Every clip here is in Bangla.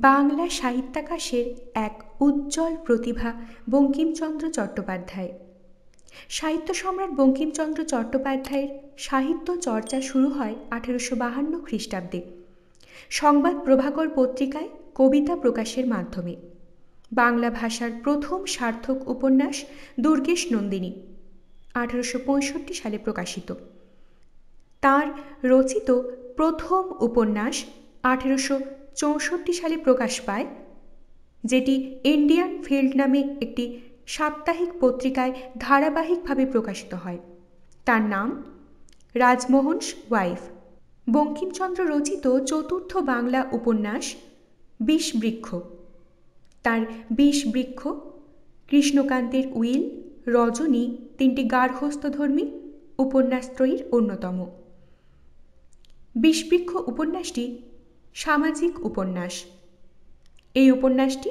বাংলা সাহিত্যাকাশের এক উজ্জ্বল প্রতিভা বঙ্কিমচন্দ্র চট্টোপাধ্যায়। সাহিত্য সম্রাট বঙ্কিমচন্দ্র চট্টোপাধ্যায়ের সাহিত্য চর্চা শুরু হয় 1852 খ্রিস্টাব্দে সংবাদ প্রভাকর পত্রিকায় কবিতা প্রকাশের মাধ্যমে। বাংলা ভাষার প্রথম সার্থক উপন্যাস দুর্গেশ নন্দিনী 1865 সালে প্রকাশিত। তাঁর রচিত প্রথম উপন্যাস 1864 সালে প্রকাশ পায়, যেটি ইন্ডিয়ান ফিল্ড নামে একটি সাপ্তাহিক পত্রিকায় ধারাবাহিকভাবে প্রকাশিত হয়। তার নাম রাজমোহনস ওয়াইফ। বঙ্কিমচন্দ্র রচিত চতুর্থ বাংলা উপন্যাস বিষবৃক্ষ। তার বিষবৃক্ষ, কৃষ্ণকান্তের উইল, রজনী তিনটি গার্হস্থ্যধর্মী উপন্যাসত্রয়ীর অন্যতম। বিশবৃক্ষ উপন্যাসটি সামাজিক উপন্যাস। এই উপন্যাসটি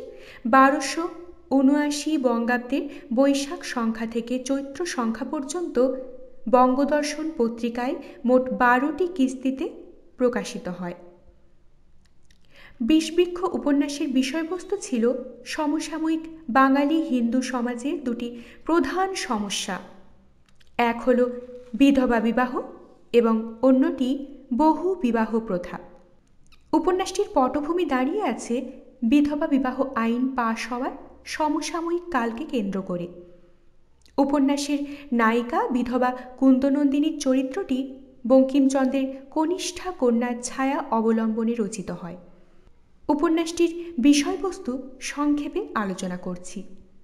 1279 বঙ্গাব্দের বৈশাখ সংখ্যা থেকে চৈত্র সংখ্যা পর্যন্ত বঙ্গদর্শন পত্রিকায় মোট 12টি কিস্তিতে প্রকাশিত হয়। বিষবৃক্ষ উপন্যাসের বিষয়বস্তু ছিল সমসাময়িক বাঙালি হিন্দু সমাজের দুটি প্রধান সমস্যা, এক হল বিধবা বিবাহ এবং অন্যটি বহু বিবাহ প্রথা। উপন্যাসটির পটভূমি দাঁড়িয়ে আছে বিধবা বিবাহ আইন পাশ হওয়ার সমসাময়িক কালকে কেন্দ্র করে। উপন্যাসের নায়িকা বিধবা কুন্দনন্দিনীর চরিত্রটি বঙ্কিমচন্দ্রের কনিষ্ঠা কন্যার ছায়া অবলম্বনে রচিত হয়। উপন্যাসটির বিষয়বস্তু সংক্ষেপে আলোচনা করছি।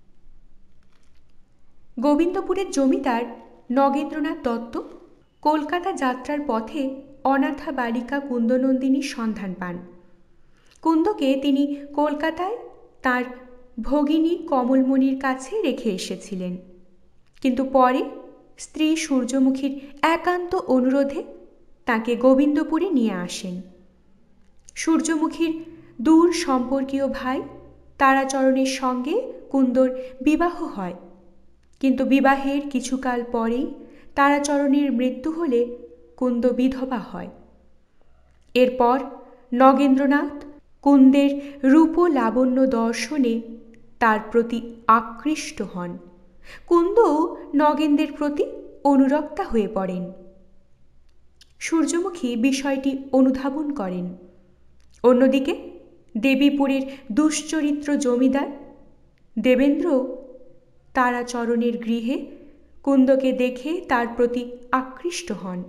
গোবিন্দপুরের জমিদার নগেন্দ্রনাথ দত্ত কলকাতা যাত্রার পথে অনাথা বালিকা কুন্দনন্দিনীর সন্ধান পান। কুন্দকে তিনি কলকাতায় তার ভগিনী কমলমণির কাছে রেখে এসেছিলেন, কিন্তু পরে স্ত্রী সূর্যমুখীর একান্ত অনুরোধে তাকে গোবিন্দপুরে নিয়ে আসেন। সূর্যমুখীর দূর সম্পর্কীয় ভাই তারাচরণের সঙ্গে কুন্দর বিবাহ হয়, কিন্তু বিবাহের কিছুকাল পরেই তারাচরণের মৃত্যু হলে কুন্দ বিধবা হয়। এরপর নগেন্দ্রনাথ কুন্দের রূপ লাবণ্য দর্শনে তার প্রতি আকৃষ্ট হন। কুন্দও নগেন্দ্রের প্রতি অনুরক্তা হয়ে পড়েন। সূর্যমুখী বিষয়টি অনুধাবন করেন। অন্যদিকে দেবীপুরের দুশ্চরিত্র জমিদার দেবেন্দ্র তারাচরণের গৃহে কুন্দকে দেখে তার প্রতি আকৃষ্ট হন।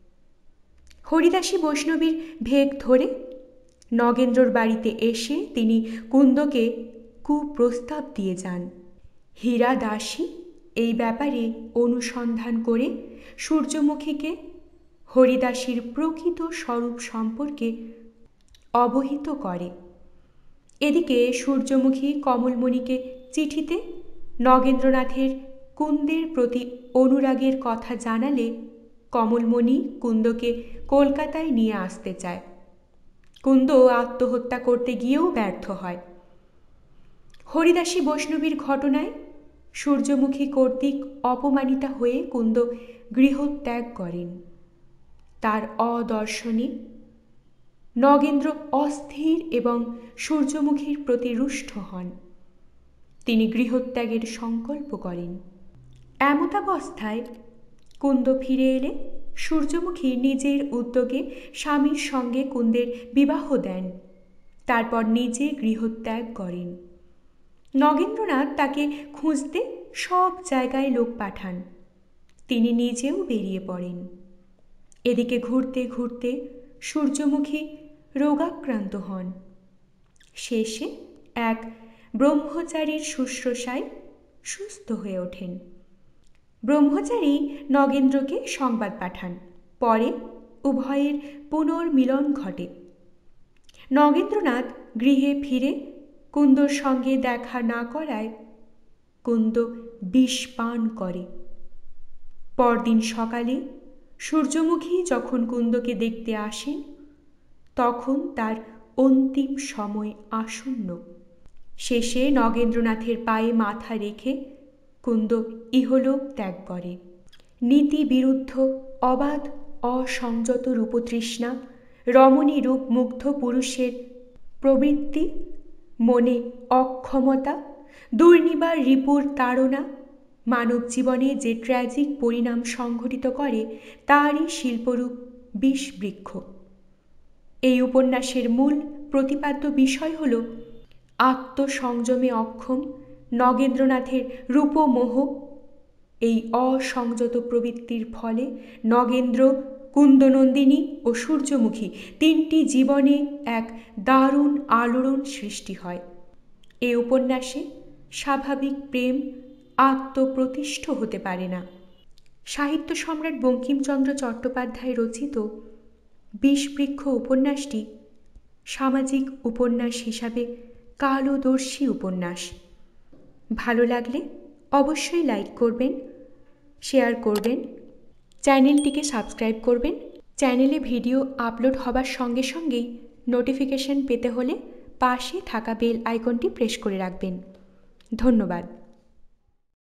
হরিদাসী বৈষ্ণবীর ভেগ ধরে নগেন্দ্রর বাড়িতে এসে তিনি কুন্দকে কুপ্রস্তাব দিয়ে যান। হীরা দাসী এই ব্যাপারে অনুসন্ধান করে সূর্যমুখীকে হরিদাসীর প্রকৃত স্বরূপ সম্পর্কে অবহিত করে। এদিকে সূর্যমুখী কমলমণিকে চিঠিতে নগেন্দ্রনাথের কুন্দের প্রতি অনুরাগের কথা জানালে কমলমণি কুন্দকে কলকাতায় নিয়ে আসতে চায়। কুন্দ আত্মহত্যা করতে গিয়েও ব্যর্থ হয়। হরিদাসী বৈষ্ণবীর ঘটনায় সূর্যমুখী কর্তৃক অপমানিতা হয়ে কুন্দ গৃহত্যাগ করেন। তার অদর্শনে নগেন্দ্র অস্থির এবং সূর্যমুখীর প্রতি রুষ্ট হন। তিনি গৃহত্যাগের সংকল্প করেন। এমতাবস্থায় কুন্দ ফিরে এলে সূর্যমুখী নিজের উদ্যোগে স্বামীর সঙ্গে কুন্দের বিবাহ দেন, তারপর নিজে গৃহত্যাগ করেন। নগেন্দ্রনাথ তাকে খুঁজতে সব জায়গায় লোক পাঠান, তিনি নিজেও বেরিয়ে পড়েন। এদিকে ঘুরতে ঘুরতে সূর্যমুখী রোগাক্রান্ত হন। শেষে এক ব্রহ্মচারীর শুশ্রূষায় সুস্থ হয়ে ওঠেন। ব্রহ্মচারী নগেন্দ্রকে সংবাদ পাঠান। পরে উভয়ের পুনর্মিলন ঘটে। নগেন্দ্রনাথ গৃহে ফিরে কুন্দর সঙ্গে দেখা না করায় কুন্দ বিষ পান করে। পরদিন সকালে সূর্যমুখী যখন কুন্দকে দেখতে আসেন, তখন তার অন্তিম সময় আসন্ন। শেষে নগেন্দ্রনাথের পায়ে মাথা রেখে কুন্দ ইহলোক ত্যাগ করে। নীতি বিরুদ্ধ অবাধ অসংযত রূপতৃষ্ণা, রমণী রূপ মুগ্ধ পুরুষের প্রবৃত্তি মনে অক্ষমতা, দুর্নিবার রিপুর তাড়না মানব জীবনে যে ট্র্যাজিক পরিণাম সংঘটিত করে তারই শিল্পরূপ বিষবৃক্ষ। এই উপন্যাসের মূল প্রতিপাদ্য বিষয় হল আত্মসংযমে অক্ষম নগেন্দ্রনাথের রূপমোহ। এই অসংযত প্রবৃত্তির ফলে নগেন্দ্র, কুন্দনন্দিনী ও সূর্যমুখী তিনটি জীবনে এক দারুণ আলোড়ন সৃষ্টি হয়। এ উপন্যাসে স্বাভাবিক প্রেম আত্মপ্রতিষ্ঠ হতে পারে না। সাহিত্য সম্রাট বঙ্কিমচন্দ্র চট্টোপাধ্যায় রচিত বিষবৃক্ষ উপন্যাসটি সামাজিক উপন্যাস হিসাবে কালদর্শী উপন্যাস। ভালো লাগলে অবশ্যই লাইক করবেন, শেয়ার করবেন, চ্যানেলটিকে সাবস্ক্রাইব করবেন। চ্যানেলে ভিডিও আপলোড হবার সঙ্গে সঙ্গেই নোটিফিকেশন পেতে হলে পাশে থাকা বেল আইকনটি প্রেস করে রাখবেন। ধন্যবাদ।